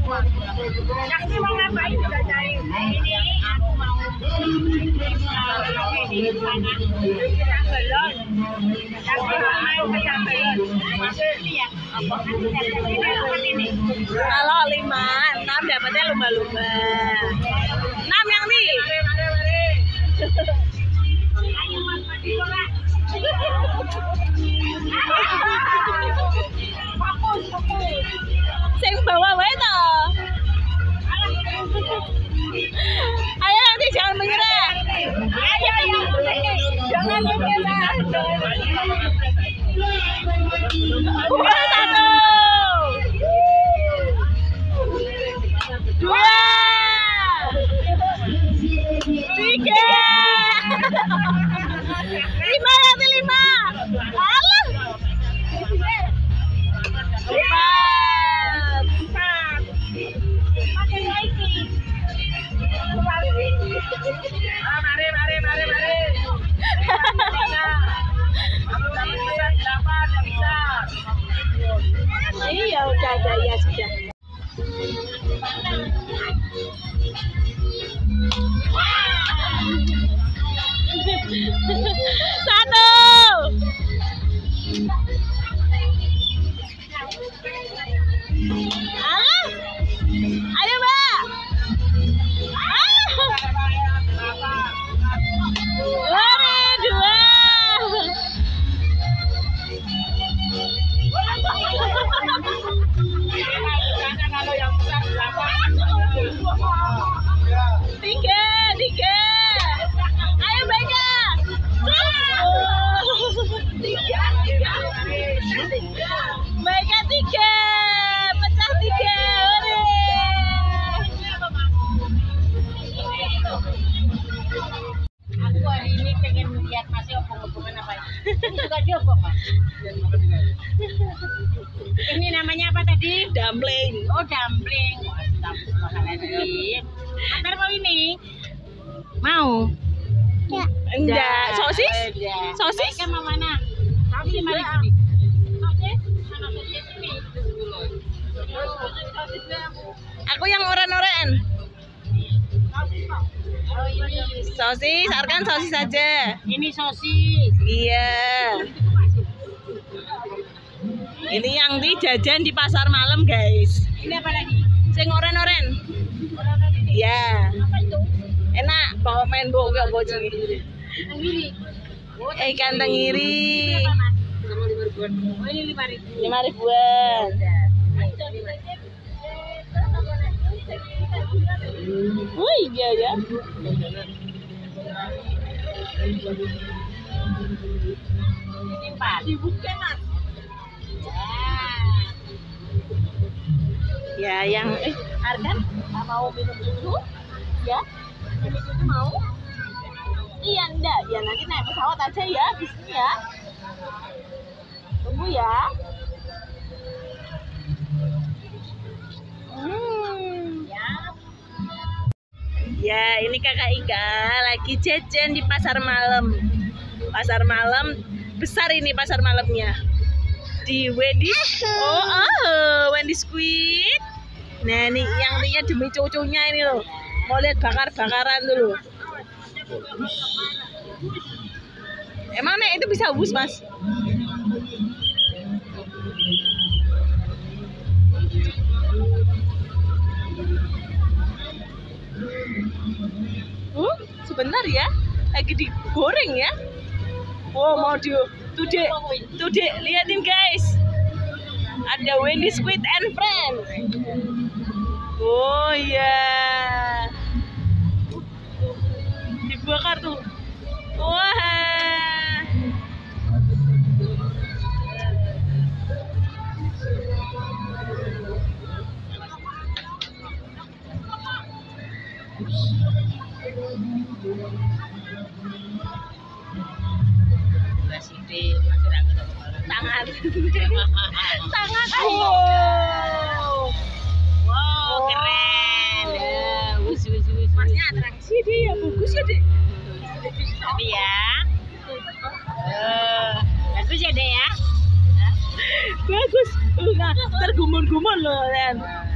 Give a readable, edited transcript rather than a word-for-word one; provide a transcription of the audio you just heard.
Yang mau ngapain juga cari. Ini aku mau ini sana. Yang belum. Yang mau pecah belum. Masuk ya. Ini. Kalau 5, 6 dapatnya lumba-lumba. 6 yang nih. Ayo Mas mandi ora. Sing bawa wae to. Ayo nanti jangan menyerah. Ayo jangan menyerah. Satu. 2. 3. 5 nanti 5. Alah. 4. Makin lagi. Mari. Iya udah ada ya sudah. Satu. Alah. Ayo Mbak. Lari 2. Tiga. Ayo baca. Baca 3. Pecah 3. Aku hari ini pengen lihat masih opong-opongan apa ya? Ini juga diopong, Mas. Ini namanya apa tadi? Dumpling. Oh, dumpling. Astagfirullahaladzim. Antar mau ini? Mau? Ya. Enggak. Sosis? Enggak. Sosis? Mereka mau mana? Sosis 5.000 nih. Sosis? Mana sosis ini? Aku yang oren-oren. Sosis kok. Oh, ini. Sosis, Arkan sosis aja. Ini sosis. Iya. Ini yang dijajan di pasar malam, guys. Ini apa lagi? Sing oren-oren. Orang ini. Ya. Apa itu? Enak bawa main bawa enggak bawa sini. Tenggiri. Oh, Ikan tenggiri. Berapa, Mas? Oh, ini 5.000. 5.000-an. Wih, iya ya. Ini 4. Dibuka, Mas. Ya, yang Arkan mau minum susu? Ya. Minum susu mau? Iya, enggak. Ya nanti naik pesawat aja ya, di sini ya. Tunggu ya. Ya, ini Kakak Ika lagi jajan di pasar malam. Pasar malam besar ini pasar malamnya. Di Wendy's. Wendy's Squid. Nah, ini yang lihat demi cucunya ini loh. Mau lihat bakar-bakaran dulu. Emang Nek itu bisa hubus, Mas? Sebentar ya. Lagi digoreng ya. Wow, mau di tuh dek, liatin guys. Ada Wendy's Squid and Friends. Oh iya. Dibakar tuh. Wah. Tangan. Tangan. Wow, keren. Masnya atraksi dia, bagus ya dek. Tapi ya. Bagus ya dek ya. Bagus. Tergumun-gumun loh, Ren.